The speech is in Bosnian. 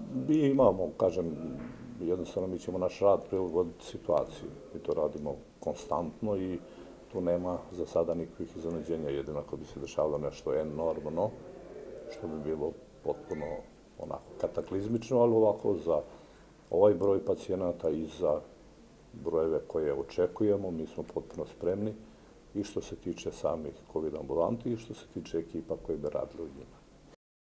Mi imamo, kažem, jednostavno mi ćemo naš rad prilagoditi situaciji. Mi to radimo konstantno i tu nema za sada nikakvih iznenađenja. Jedino ako bi se dešavalo nešto enormno, što bi bilo potpuno onako kataklizmično, ali ovako za ovaj broj pacijenata i za brojeve koje očekujemo, mi smo potpuno spremni i što se tiče samih COVID ambulanti i što se tiče ekipa koji bi radili u njima.